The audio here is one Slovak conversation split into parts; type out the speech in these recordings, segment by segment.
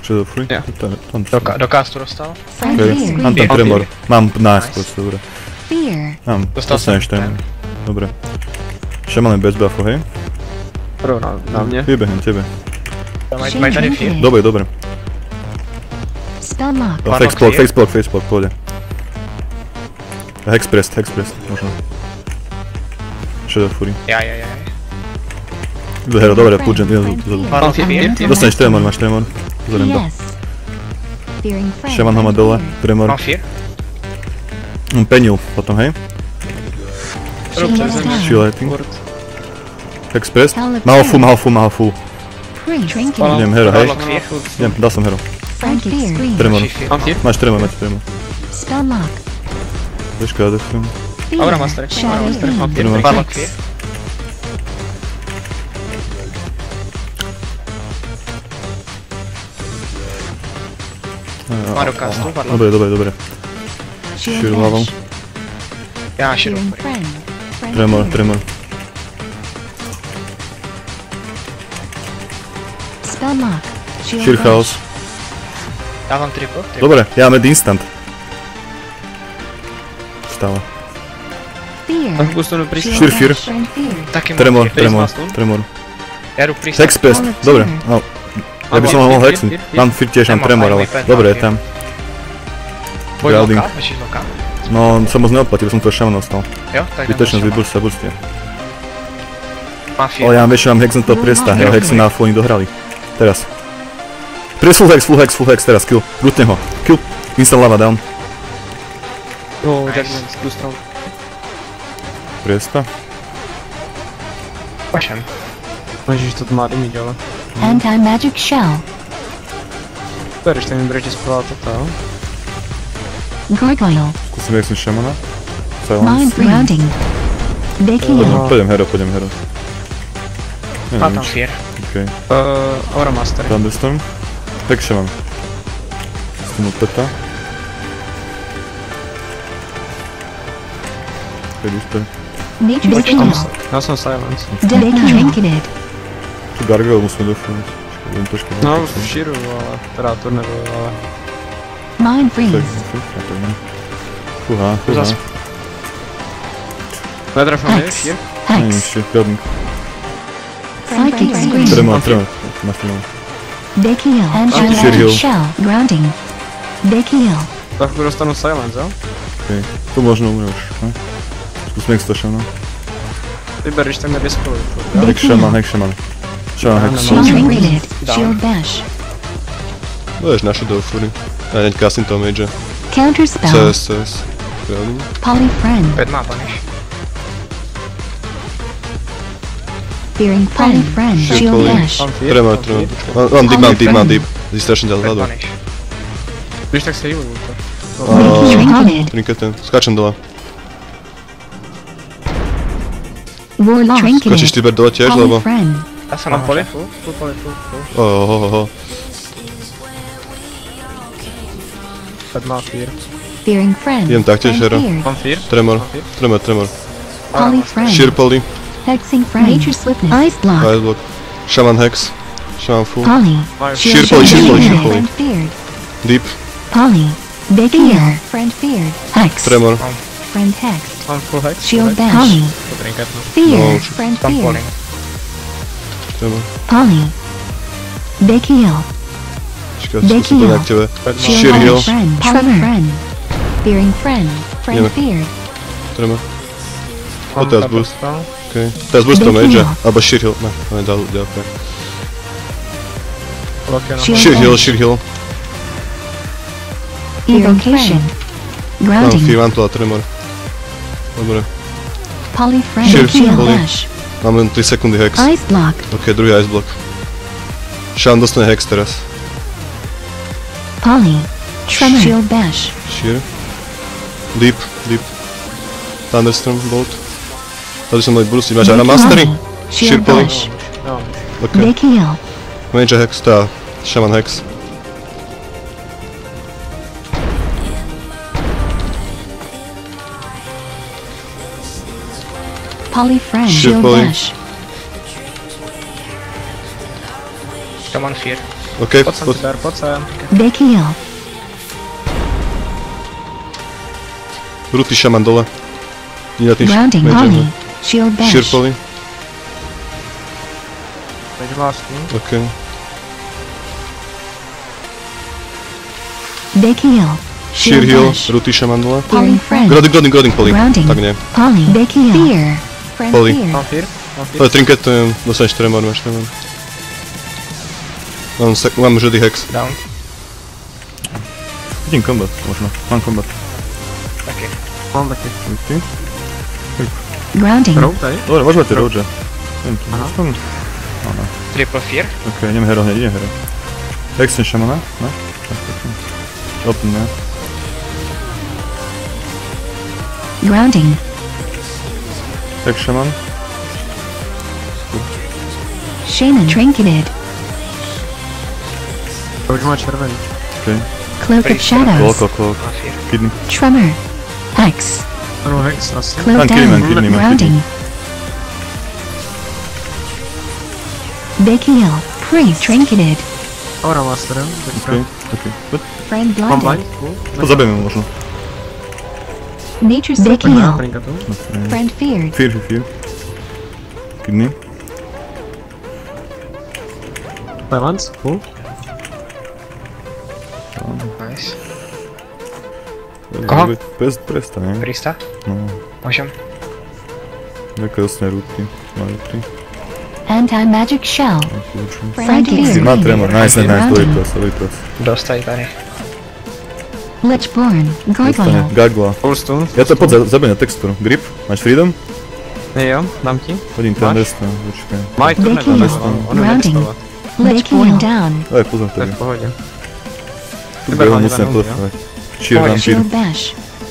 Shadow Free? Ja. Do castu dostal. Mám tam tremor. Mám nice, dobre. Mám, dostaneš tremor. Dobre. Shaman je bez buffu, hej? Prvo na mne. Vybehnem tebe. Maj tady fear. Dobre, dobre. Faceplok, pôjde. Hexpress, možno. Shadow Fury. Ja. Hero, dobre, Pugent, Mám fear. dostaneš tremor, máš tremor. Pozorím to. Shaman ho má dole, tremor. Mám fear. Penil potom, hej? Shielding. Hexpress. Má ho full. Idem, hero, hej? Idem, dal som hero. Tremor. Mám fear. Máš tremor. Počkaj, defim. Aura Master. Mám fear. Tremor. Warlock fear. Má do castu, Warlock. Dobre. Shield hlavou. Ja, Shield. Tremor. Sheer House. Dávam triple. Dobre, ja mám instant. Stále. Mám gustonu prísť. Sheer Fear. Taký mám Tremor. fear. Ja prísť. Hexpress, dobre. Ja by som ho mohol hexnúť. Mám fear tiež, mám tremor, ale dobre, je tam. Grounding. Myslíš loka? No, sa moc neoplatí, by som to Shaman ostal. Jo, tak Vytočnosť, vyburst sa, burstie. Mám fear. Ale ja mám vieš, mám hexnúť toho priesta, jeho hexy na full oni dohrali. Teraz. Priest full hex, teraz, kill. Rutne ho. Kill. Instant lava down. No, ďakujem, skústal. Priesta. Pašem. Ježiš, to mladý mi ďalej. Anti-magic shell. Bereš, ten mi breže správa toto. Gargoyle. Skúsim hexnúť Shamana. Mind Silence. grounding. Big heal. Pôjdem hero. Mám tam fear. Okej. Aura Master. Thunderstorm. Hex Shaman. S tým odpeta. Keď úspech. Big heal. Ja som Silence. Deck trinketed. Tu Gargoyle musíme dofunúť. Budem trošku No, v Shiru, ale teda turneru, ale... Mind freeze. Fúha. Netrafil nie, Shir? Neviem, Hex. ešte, Grounding. Psychic scream. Tremor. Máš tremor. Big heal. Sheer heal. Anti-magic shell. Grounding. Big heal. Tak dostanú Silence, jo? Okej. Tu možno umre už. Skúsme Hex to Shaman. Ty bereš tak nebeskový. Hex Shaman. Shaman Hex. Shield trinketed. Shield bash. Budeš naše do Fury. Ja hneď casting toho Mage. Counter spell. CS. Grounding. Poly friend. 5 má paniš. Fearing poly friend. Shield Shield poly. bash. Tremor. Mám deep. Zí strašne ďalej 5 hľadu. paniš. Víš, tak sa healujú to. Trinketed. Trinketem. Skáčem dole. Warlock. Skočíš Trinketed. ty ber dole tiež, Poly lebo... friend. Ja som na poli. Full. Ohohoho. Fed má fear. Fearing friend. Idem taktiež, Friend hero. feared. Mám fear? Tremor. Poly friend. Sheer Poly. Hexing friend. Nature swiftness. Ice block. Ice Block. Shaman Hex. Shaman Full. Poly. Sheer Poly. Friend feared. Deep. Poly. Big heal. Friend feared. Hex. Tremor. Friend hexed. Mám full hex. Shield bash. Poly. To trinketnú. Fear. No, Friend Tam feared. poli. Tremor. Poly. Big heal. Počkaj, Big skúsim to heal. na tebe. Shield Sheer heal. friend. Poly friend. Fearing friend. Friend Ideme. feared. Tremor. Mám teraz pepper boost. spell. Okej. Teraz budeš to Big Mage. heal. Alebo Sheer heal. Ne, dal ďalej. Loki na Shield Sheer heal. Evocation. Mám Grounding. fear, mám tu a tremor. Dobre. Poly friend. Shield Shield poly. bash. Mám len 3 sekundy Hex. Ice block. Ok, druhý Ice Block. Shaman dostane Hex teraz. Poly. Tremor. Shield bash. Sheer. Deep. Thunderstorm Bolt. Tady som mali burstiť. Máš Aura Mastery? Sheer Shield poly. bash. No, Ok. Big heal. Mage Hex, tá. Shaman Hex. Poly friend. Shield Shield poly. bash. Shaman fear. OK, Poď sem, Tiber, poď sem. Big heal. Ruty šaman dole. Nie na tým Grounding Polly. Shield Sheer bash. Polly. Veď vlastne. OK. Big heal. Sheer Shield heal, bash. Ruty šaman dole. Healing friend. Grounding Polly. Grounding. Tak nie. Polly. Big heal. Fear. Friend Polly. fear. Mám fear. Ale trinketujem, dostaneš tremor, máš tremor. Mám už ready hex. Down. Vidím combat, možno. Mám combat. Taký. Mám taký. OK. Grounding. Row tady? Dobre, môžeme tie roadže. Triple fear. OK, idem hero hneď, idem hero. Hexen šamana, ne? Open, ne? Grounding. Hex šaman. Shaman. Trinketed. To už má červený. OK. Cloak of shadows. Cloak. Má fear. Kidney. Tremor. Hex. Ano, hex asi. Cloak Kidney man, down. kidney man, Grounding. Big heal. Priest. Trinketed. Aura Master, OK. OK. What? Friend Mám blinded. blind. To zabijeme možno. Nature's big Poďme na heal. trinkatu. Friend feared. Fear. Kidney. Levance, full. Nice. Koho? Prestaň, ne? Prista? No. Môžem? Také dosne ruty. Má ruty. Anti-magic shell. Friend Si feared. má tremor, nice, Grounding. dobrý ples. Dostaj tady. Lichborn. Dostane, Gargoyle. Gargoyle. Full stun. Ja to poď zabij na textúru. Grip? Máš freedom? Nie, jo, dám ti. Hodím ten Understone, počkaj. Maj tu Big nedáme, heal. on ju Grounding. nextova. Lichborn down. Daj pozor To je tady. v pohode. Tu Vyber ho hlavne musíme na plefovať. Cheer Pohode. vampír. Shield bash.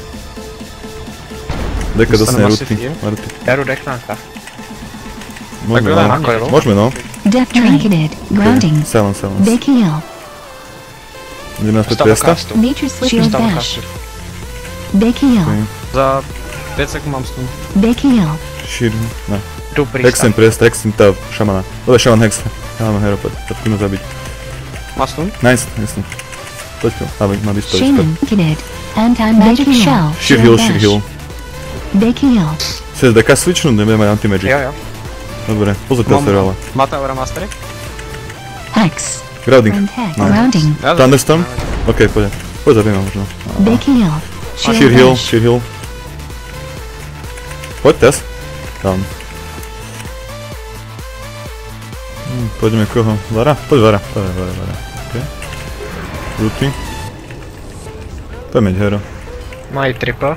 Deka dostane Dostane ruty. masy Má ruty. Beru deknánka. Môžeme, daj no. na mňa. Môžeme, no. Death trinketed. Grounding. Silence. Big heal. Ideme naspäť Stavu Priesta? castu. Nature's shield Stavu bash. castu. Big heal. Okay. Za 5 sekúnd mám stun. Big heal. Cheer, ne. Du Prista. Hexen Priesta, Hexen tá šamana. Dobre, šaman Hex. Ja mám hero, poď poďme zabiť. Má stun? Nice, jasne. Poďko, má dispel. Shaman. Trinketed. Anti-magic shell. Sheer heal. Big heal. Chceš deka switchnúť, nebudem mať anti-magic. Jo. Dobre, pozor Pilferovala. Má tá Aura Master? Hex. Grounding. Friend hex. No. Grounding. Thunderstorm? OK, poď. Poď zabijeme možno. Big heal. Sheer heal. Poď, Tess. Down. Poďme koho? Vara? Poď Vara. OK. Ruty. Poďme hero. Mají triple.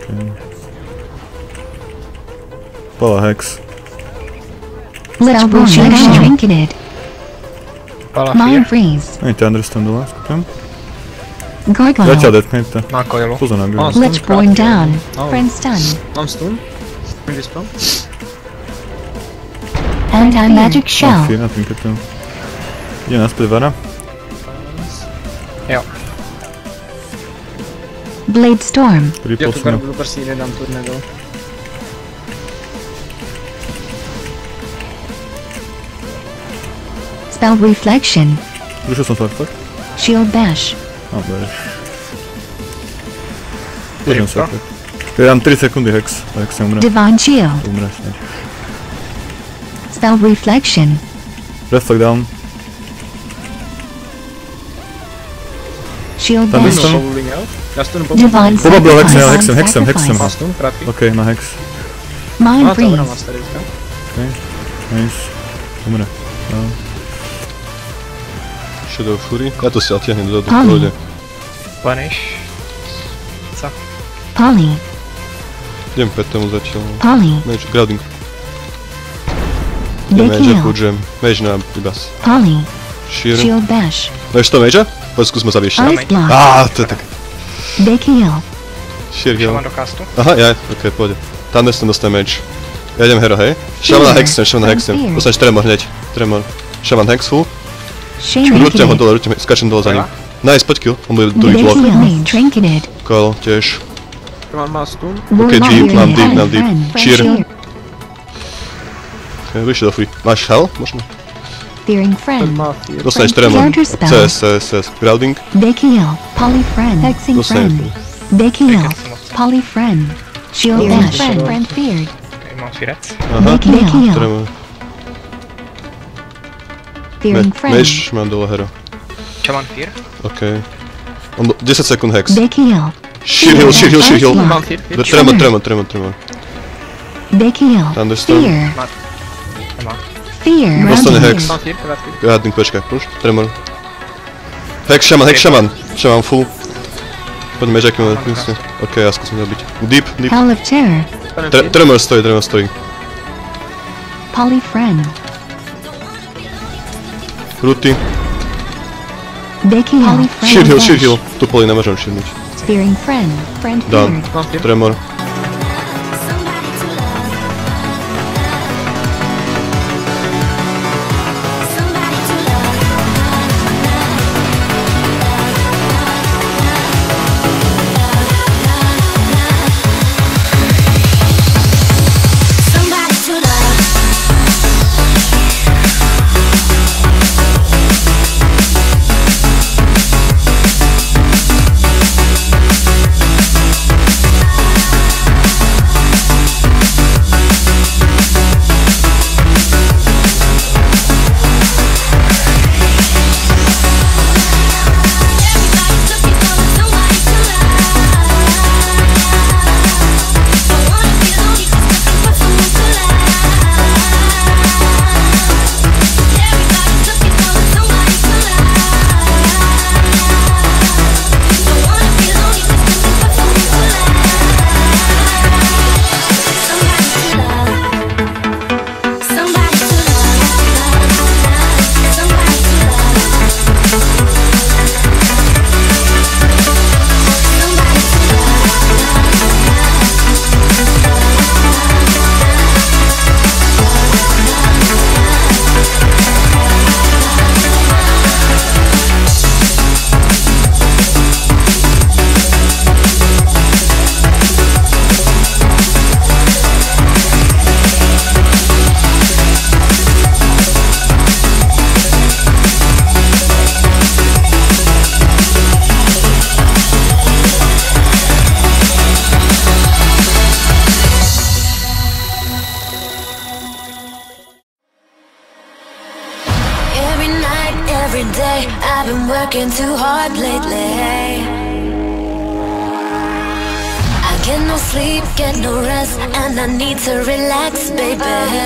Pala Hex. Lichborn trinketed. Pala Mind fear. freeze. Ani Thunderstorm dole, skúpim. Gargoyle. Zatiaľ deathknite. Má coilu. Pozor na Gru. Lichborn down. Oh. Friend stun. Mám stun. Mám dispel. Anti-magic shell. Fear na trinketu. Ide naspäť Vara. Jo. Blade storm. Ja tu Riposme. garbu prostě nedám tornado. Spell reflection. Zrušil som fakt? Shield bash. No, bereš. Držím sa tak. Ja dám 3 sekundy Hex, a Hex sa umre. Divine shield. Umreš, ne. Spell reflection. Reflect down. Shield Tam bash. Stun. Bowling out. Ja stun Divine Pobablo sacrifice. Hexem. Má stun, krátky. OK, na Hex. Mind Má tá Aura freeze. Master, teďka. Nice. Umre. No. Shadow Fury. Ja to si odtiahnem dozadu, Áno. pohode. Punish. Polly. Idem pred tomu zatiaľ. Polly. Mage, grounding. Big Mage, heal. budžem. Mage na Ibas. Polly. Sheer. Shield bash. Máš to Magea? Poď skúsme zabiť ešte. Ice block. To je tak. Big heal. Sheer heal. Šaman do castu. Aha, ok, pôjde. Thunderstorm dostane Mage. Ja idem hero, hej? Shaman na Hexem. Dostaneš tremor hneď. Tremor. Shaman Hex full. Shaman Rúťam ho trinketed. dole, skačem dole za ním. Nice, poď kill. On bude druhý Big blok. heal. Trinketed. Coil tiež. Má stun. Ok, deep, mám deep. Friend Cheer. shield. Vyšli do free. Máš hell? Možno? Fearing Ten friend. má fear. Dostaneš tremor. Counterspell. CS. Grounding. Big heal. Poly friend. Hexing Dostaneš. friend. Big heal. Taken som moc. Poly friend. Shield Fearing dash. friend. Friend feared. Okay, mám firec. Aha, Big heal. tremor. Fearing friend. Mage, mám dole hero. Shaman fear. OK. Mám 10 sekúnd hex. Big heal. Shield heal. Mám fear. Tremor. Big heal. Thunderstorm. Fear. Nemá. Fear. Dostane Round hex. heal. Mám fear, krát fear. Guarding, počkaj, push. Tremor. Hex shaman. Shaman full. Poďme, že akým myslím. OK, ja skúsim zabiť. Deep. Hell of terror. Dostanem fear. Tremor stojí. Poly friend. Ruty. Big heal. Poly friend. Shield heal. Tu poli nemôžem shieldnať. Fearing friend. Friend Done. feared. Mám fear. Tremor. Every day I've been working too hard lately. I get no sleep, get no rest, and I need to relax, baby.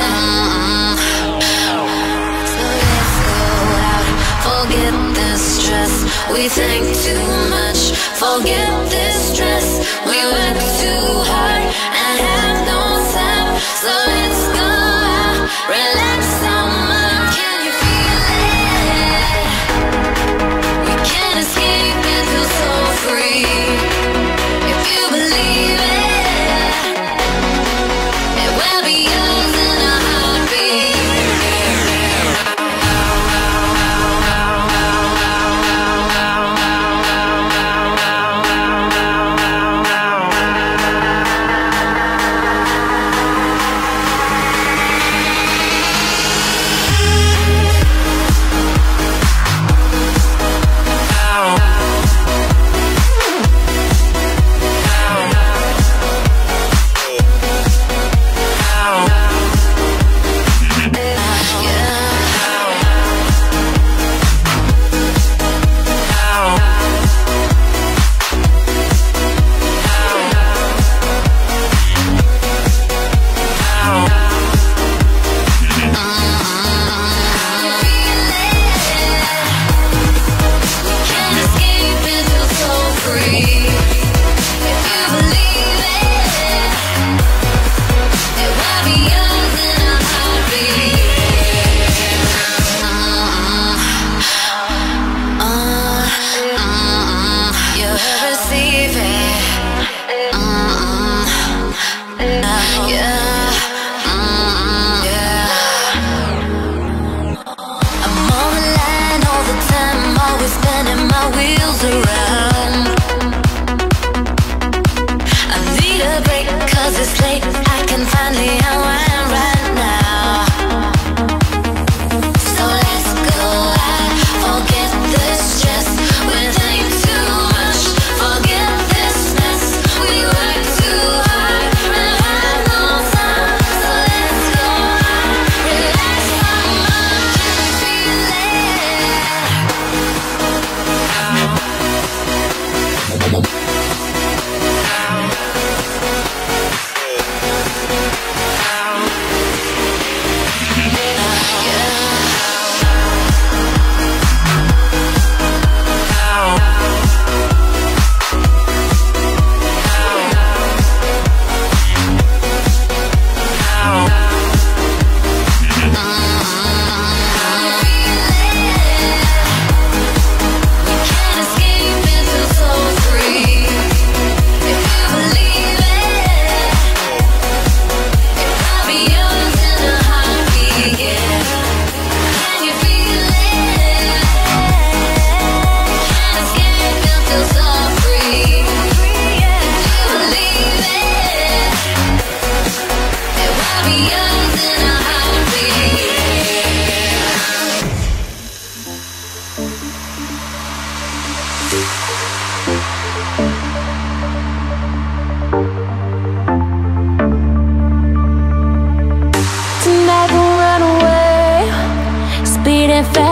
So let's go out, forget this stress. We think too much, forget this stress. We work too hard and have no time. So let's go out, relax some more. Can you feel it? We can't escape and feel so free. If you believe it, it will be yours in a heartbeat.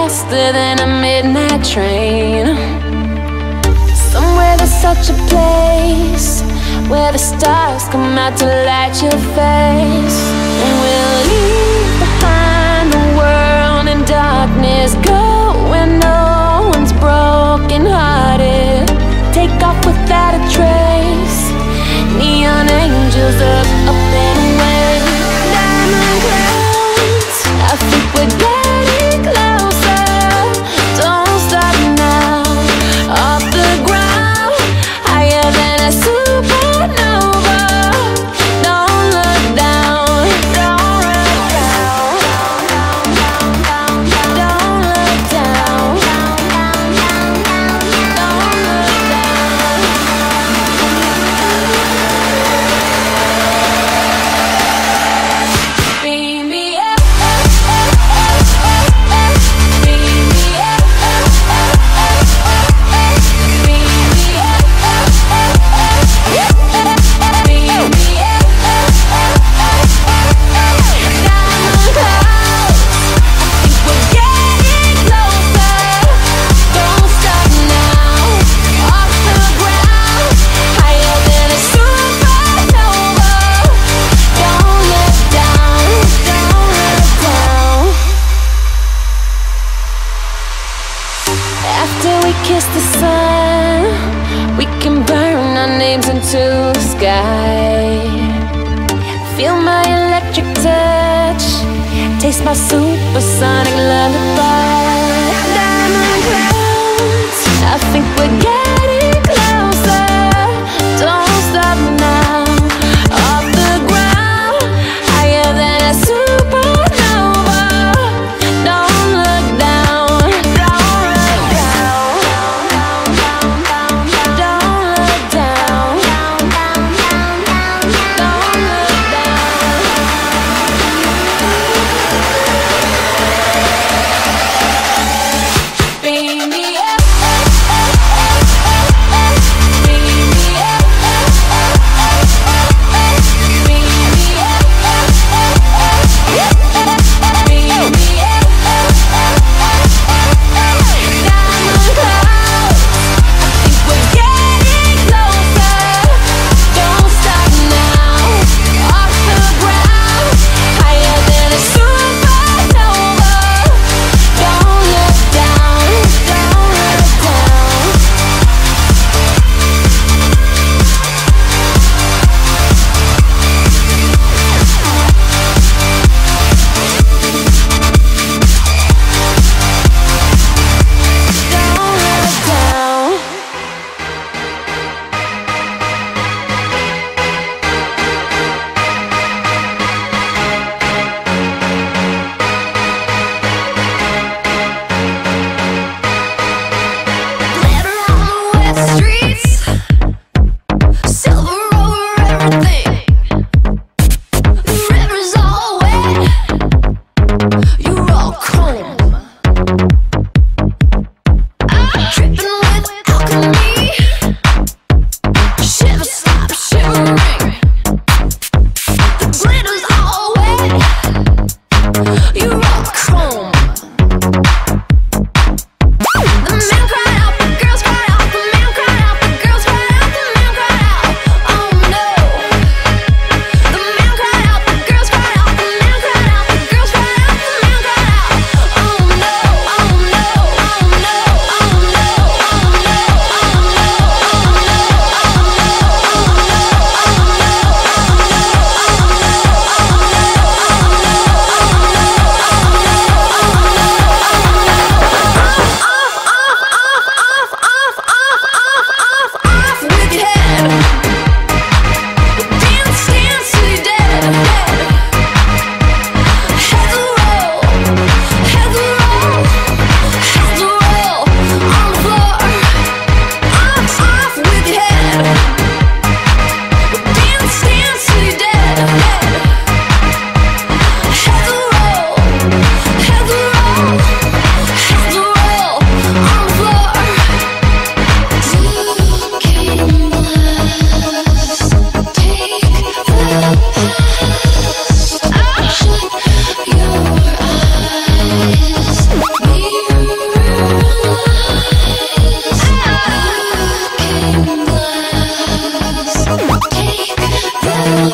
faster than a midnight train. Somewhere there's such a place where the stars come out to light your face. And we'll leave behind the world in darkness, go where no one's broken hearted. Take off without a trace. Neon angels up and away. Diamond clouds, I think we're getting closer. Don't stop now. Off the ground, higher than a supernova. Don't look down. Don't look down. Don't look down. Beam me up, beam me up, beam me up, beam me up. Diamond clouds, I think we're getting closer. Don't stop now. Off the ground, higher than a supernova. Don't look down. Don't look down. After we kiss the sun, we can burn our names into the sky. Feel my electric touch, taste my supersonic lullaby. Diamond clouds, I think we're getting closer. Don't stop now. Off the ground, higher than a supernova. Don't look down. Don't look down. Don't look down. Don't look down. Beam me up,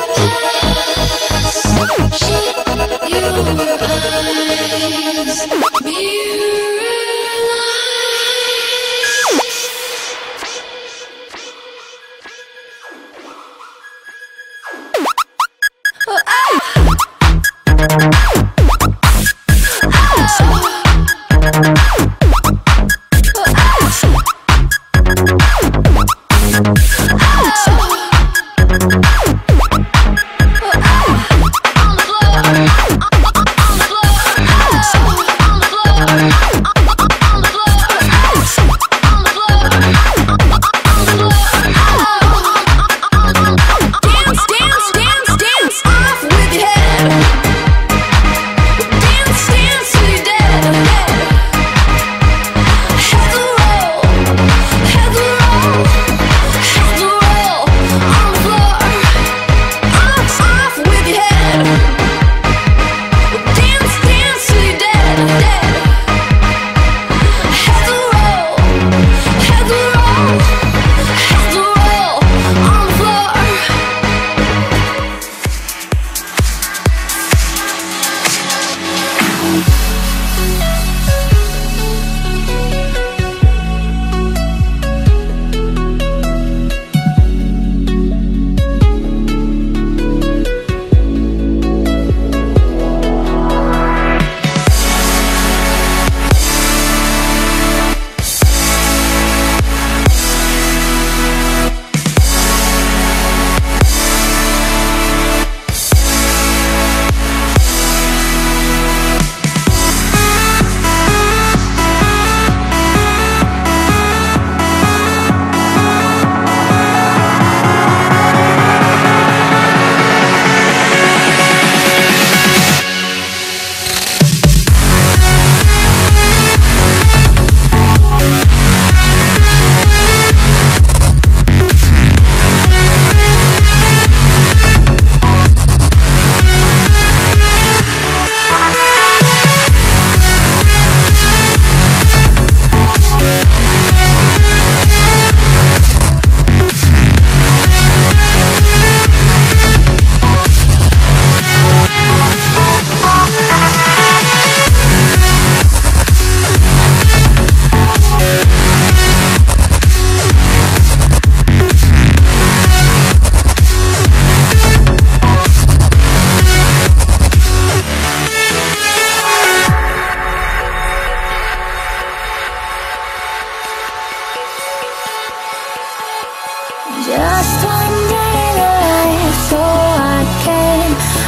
Just one day in life so I can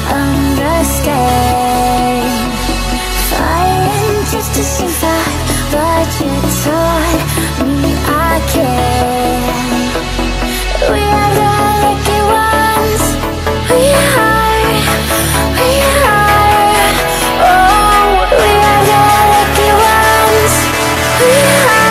understand. Fighting just to survive, but you taught me I can. We are the lucky ones. We are. Oh, we are the lucky ones. We are.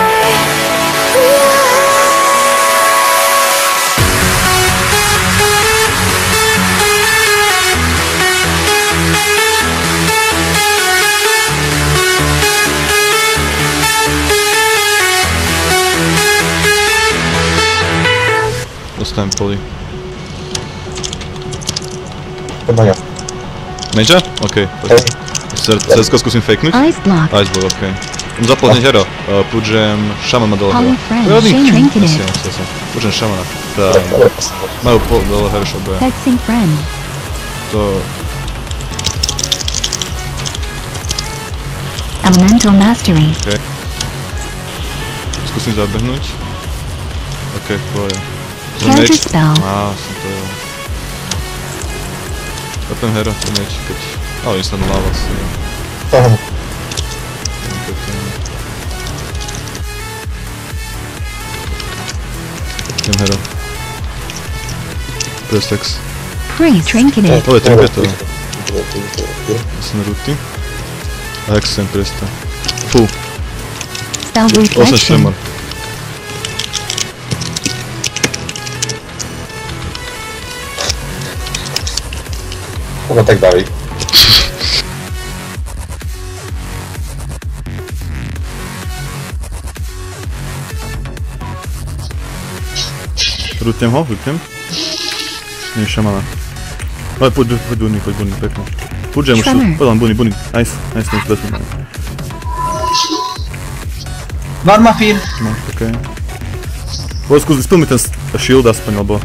Dostałem poli. Chyba nie. Major? Okej. Cesko skúsim fakenúť? Ice block. Ice block, okej. Zaplatne hero. Púdžem šamana dole hero. Hollow friend. Pojadný Trinketed. Púdžem šamana. Tá. Majú dole hero šobe. Hexing friend. To... Elemental mastery. Okej. Skúsim zabehnúť. Okej, pohoda. Counter spell. Á, som to jel. Kapem hero, to meč, keď... Ale instant lava si. Aha. Idem hero. Prestex. Pre-trinketed. Ovo je trinketo. Som ruty. A jak sem presta. Fú, Spell 8 reflection. šemor. Chyba tak dalej. Rutnem ho, rutnem. Nie, šamana. Ale poď Bunny, pekne. Poď mu shield, poď len Bunny. Nice, nice, vezmi. Varma fear. No, okej. Poď skús, vyspil mi ten shield aspoň, alebo...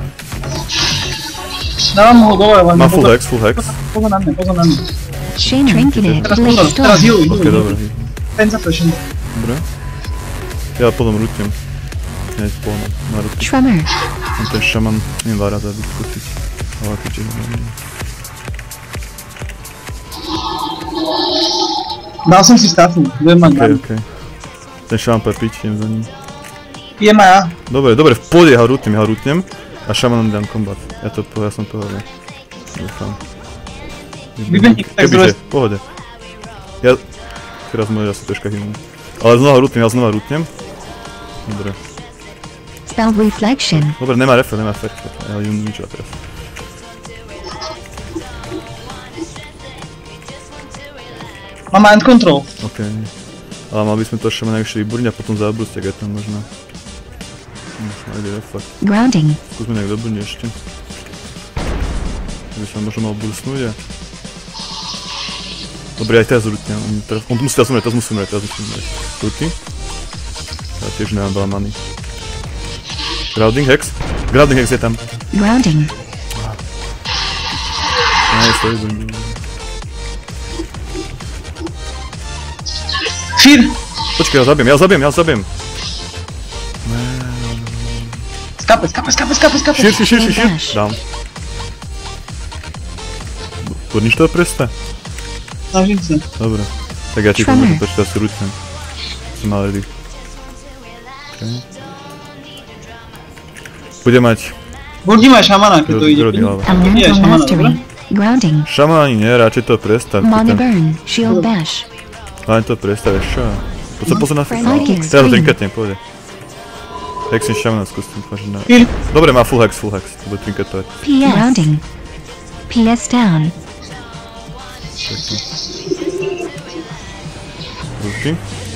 Dávam ho dole, len... Má full hex. Pozor na mňa. Shayna. Trinketed. Teraz Blade pozor, teraz Storm. healuj. Okej, dobre. Ten za to Shayna. Dobre. Ja potom rútim. Hneď na ruky. Tremor. Ten šaman neviem vára zabiť, skúsiť. Ale keďže neviem. Dal som si stafu, budem mať gun. Okej. Ten šaman bude piť, idem za ním. Pijem aj ja. Dobre, v pohode ja ho rútnem. A šamanom dám kombat. Ja som povedal. Dúfam. Vybehni tak z druhej Kebyže, v pohode. Ja... Teraz môžem asi troška hymnúť. Ale znova rútnem. Dobre. Spell Reflection. Dobre, nemá refer. Ja ju ničila teraz. Mám mind control. Okej. Ale mal by sme to šamana najvyššie vyburniť a potom zabrúť, tak je tam možno... Nájde reflekt. Grounding. Skúsme nejak dobrniť ešte. By sa možno mal bursnúť a... Dobre, aj teraz rútnem. On tu musí teraz umrieť. Rúti. Ja tiež nemám veľa many. Grounding hex je tam. Grounding. Nice, to je dobrý. Fear. Počkaj, ja zabijem. Skape. Šír. Dám. Podnič toho presta? Snažím sa. Dobre. Tak ja ti pomôžem, počkaj, si rútnem. Som mal ready. Okay. Bude mať... Budím aj šamana, keď to ide. Elemental Mastery. Grounding. Šaman ani nie, radšej to prestav. Mana Burn. Shield Bash. Len to prestav, čo? Poď sa pozor na fix. Psychic Teraz to Scream. trinketnem, pôjde. Hexin šamana skúsim, že ne. Heal. Dobre, má full hex. To bude trinketovať. PS. Grounding. PS down. Ruky.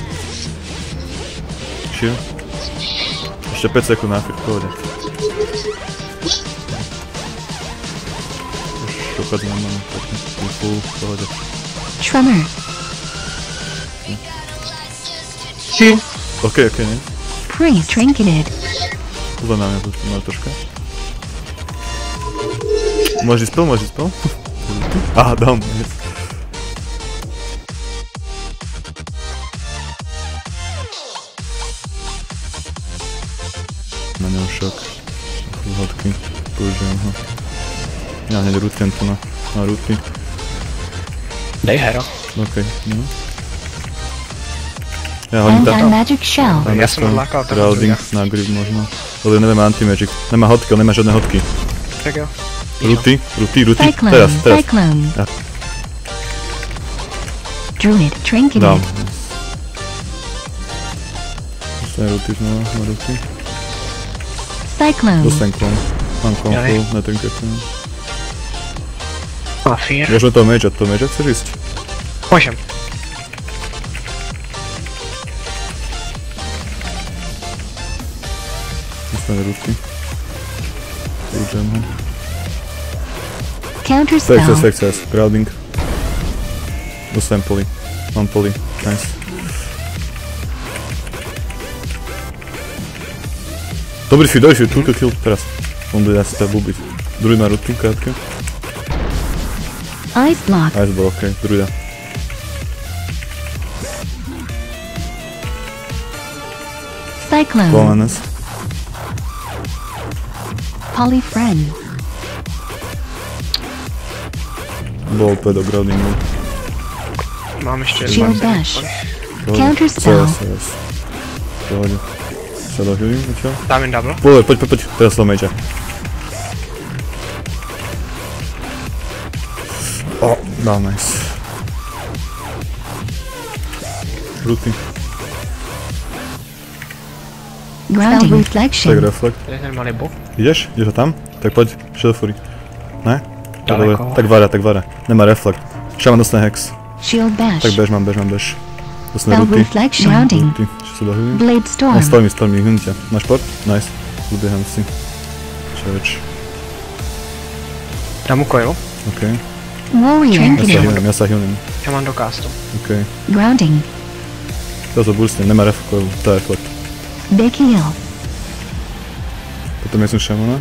Shield. Ešte 5 sekúnd na fit, pohode. Už dopadne na manu, pekne. Full, pohode. Tremor. Heal. Okej, nie? Pre-trinketed. Pozor na mňa, troška. Môžeš spell? Aha, dám. Na ňom šok. Hodky. Použijem ho. Ja hneď rútnem tu na rúty. Dej hero. Okej, no. Ja hodím tam. Anti-magic shell. Ja som odlákal tam Grounding na grip možno. Dobre, neviem anti-magic. Nemá hodky, on nemá žiadne hodky. Tak jo. Rúty. Cyclone. Teraz. Cyclone. Ja. Druid. Trinketed. Dám. Dostaň rúty znova, na rúty. Cyclone. Dostaň klon. Mám klon Ja full, netrinketujem. Má fear. Môžeme toho magea chceš ísť? Môžem. Dostaň rúty. Použijem ho. Counter spell. Sex. Grounding. Dostaň poly. Mám poly. Nice. Dobrý feed, kill, teraz. On bude asi teda bubiť. Druid má rúty, krátke. Ice block. Ice ball, okej, druida. Cyclone. Wellness. Polyfriend. Bol opäť do groundingu. Mám ešte Shield Bash. Counter spell. Pohode. Shadow healing, čo? Dám im double. Poď, teraz som magea. Dá, nice. Rúty. Grounding. Tak Reflection. reflect. To je normálny buff. Ideš? Ideš ho tam? Tak poď, Shadow Fury. Ne? Ďaleko. Tak vara. Nemá reflect. Shaman dostane hex. Shield Bash. Tak bež. Dostane Spell rúty. Reflection. Grounding. Rúty. Shadow healing. Blade Storm. Stormy, hnutia. Máš port? Nice. Ubieham si. Čoveč. Dám mu coil. Okej. Warrior. Ja sa healnem. Ja mám do castu. Okej. Grounding. To burstnem, nemá reflekov, to je reflekt. Big heal. Potom jesem šamana.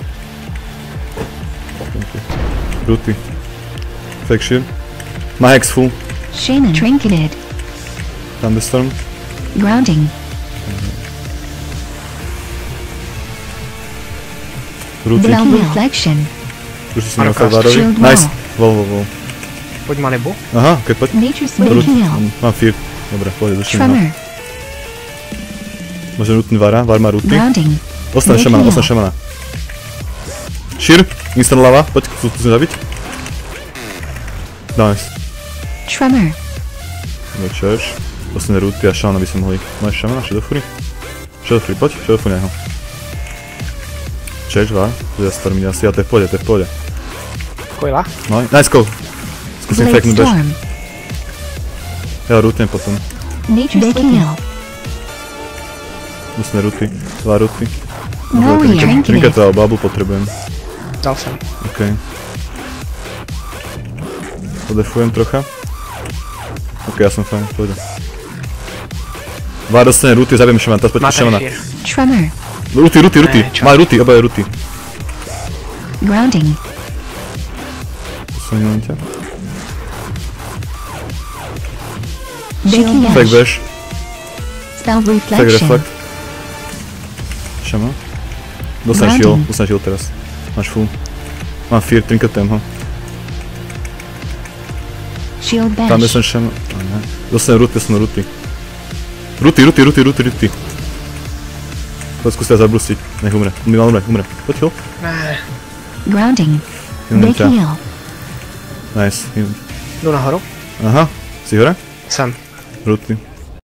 Ruty. Fake shield. Má hex full. Shaman. Trinketed. Thunderstorm. Grounding. Ruty. Veil reflection. Už si nechal Shield Várovi. wall. Nice. Vol. Poď ma nebo. Aha, okej, poď. Nature's big heal. Mám fear. Dobre, poď, došli na. Tremor. Môžem rutnúť Vara, Var má ruty. Grounding. Ostan šamana. Sheer, instant lava, poď, skúsim zabiť. Nice. Tremor. Dobre, čož. Ostane ruty a šamana by som mohli. Máš šamana, Shadowfury? Shadowfury, poď, Shadowfury na jeho. Čež, Var, tu ja stormiť asi, a to je v pohode. Kojla. No, nice go. Skúsim Blade faknúť bež. storm. Ja rutnem potom. Nature's big heal. Ostane ruty, 2 ruty. Warrior. Trinket Trinketed. alebo babu potrebujem. Dal som. Okej. Podefujem trocha. Okej, ja som fajn, pôjde. Vár dostane ruty, zabijem šamana, teraz poď Má ten šamana. fear. Tremor. Ruty, Ne, čo? má ruty, obaje ruty. Grounding. Posuním ťa. Big Fake heal. bež, Spell fake reflection. reflect. Šama. Dostaneš heal teraz. Máš full. Mám fear, trinketem ho. Shield Tam je bash. som šama. Dostanem ruty. Ruty. Poď skús teraz zabrustiť, nech umre. Umre. Poď heal. Grounding. Healnem Big ťa. heal. Nice, heal. Jdu nahoru. Aha, si hore? Sem. Ruty.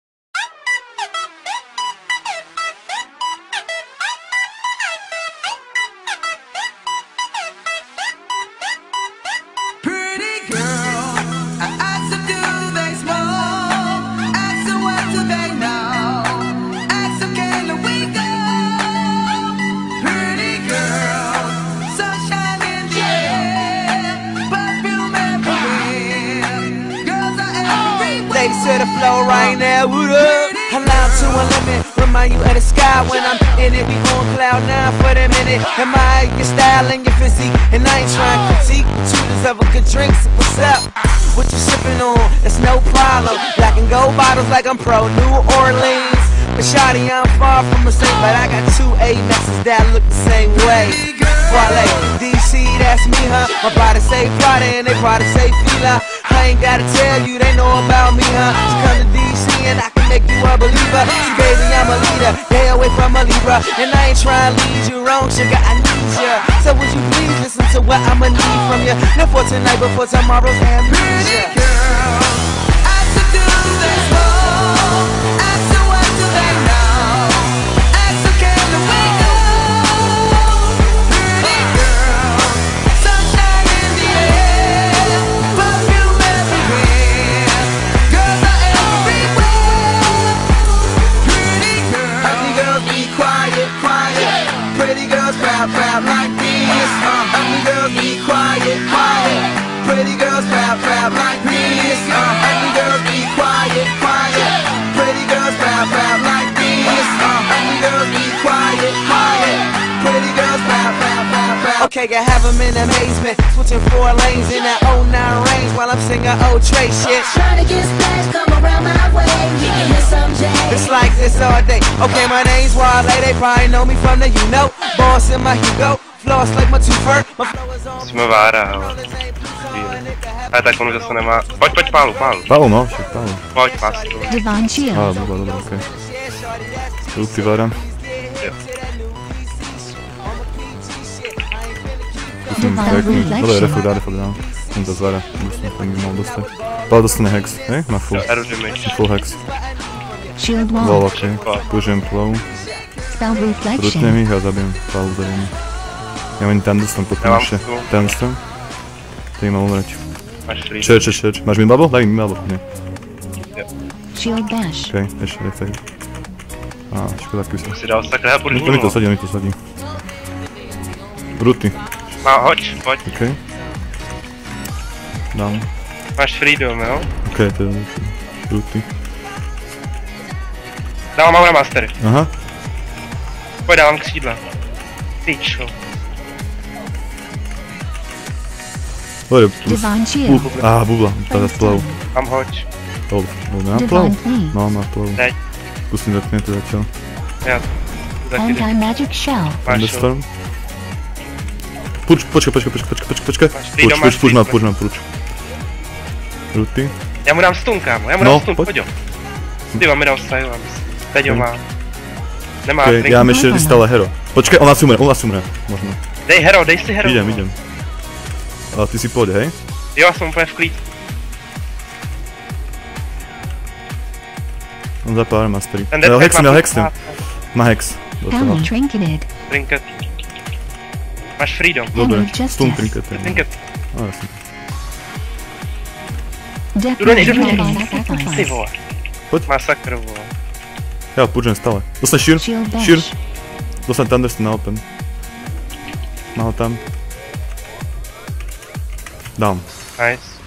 Ladies to the floor right now, what up? Allowed to a limit, remind you of the sky when I'm in it. We on cloud 9 for the minute. Admire your style and your physique, and I ain't trying to critique. Two deserve a good drink, so what's up? What you sipping on? It's no problem. Black and gold bottles like I'm pro New Orleans. But shawty, I'm far from a saint, but I got 2 A-messes that look the same way. Wale, DC, that's me, huh? My body say Prada and they probably say Fila. I ain't gotta tell you, they know about me, huh? So come to DC and I can make you a believer. See, baby, I'm a leader, stay away from a Libra. And I ain't trying to lead you wrong, sugar, I need ya. So would you please listen to what I'ma need from you? Not for tonight, but for tomorrow's amnesia. Proud like this. Ugly girls be quiet. Pretty girls proud like this. Ugly girls be quiet. Pretty girls proud like this. Ugly girls be quiet. Pretty girls proud. Okay, I have them in amazement, switching 4 lanes in that 09 range while I'm singing old Trey shit. Trying to get splashed, come around my way. You can hear some J. It's like this all day. Okay, my name's Wale, they probably know me from the boss in my Hugo, floss like my two-fur. My flow is on. Jsme Vára, ale. Ale tak on zase nemá. Pojď Pálu. Pálu, no, však Pálu. Pojď, pás. Divine shield. Dobrá, okej. Ruty Vara. Skúsim faknúť. Dobre, reflect dám. Som to z Vara, musím to mal dostať. Pálu dostane hex, hej? Má full. Full hex. Shield Wall, wall. okej. Použijem plow. Spell reflection. Rutnem ich a zabijem Pálu zabijem. Ja mám Thunderstorm potom ešte. Thunderstorm. Tak mám umrieť. Čeč. Máš mi bubble? Daj mi bubble. Nie. Shield bash. Okej, ešte reflect. Á, škoda kúsa. Si dal sakra, buď To mi to sadí. Ruty. Má, hoď. Okej. Dám. Máš freedom, jo? Ok, to je dobrý. Ruty. Dávám Aura Master. Aha. Pojď, dávám křídla. Ty čo? Pojď, Divine shield. bubla, teda splavu. Mám hoď. Nemá plavu? Divine plea. No, má plavu. Teď. Zkusím dotknout to začal. Já. Taky jdu. Anti-magic shell. Máš jo. Thunderstorm. Počkej. Máš freedom, máš Půjď. Ruty. Já mu dám stun, kámo. Já mu No, dám stun, pojď. pojď jo. Ty vám mi dal silence. Teď ho má. Nemá Ok, drink. já mám ještě stále hero. Počkej, on asi umře, možno. Dej si hero. Idem. A ty si pojď, hej? Jo, já jsem úplně v klid. On zapál mastery. Ten Měl deathpack hexem. Má hex. Do toho. Helmet trinketed. Trinket. Máš freedom. Dobré, Helmet stun justice. trinket. Trinket. No jasně. Death Jdu do něj, by Ty sacrifice. vole. Pojď. Masakr, vole. Já půjdem stále. Dostane shear. Shield Shear. bash. Dostane Thunderstorm na open. Má ho tam. Dám. Nice.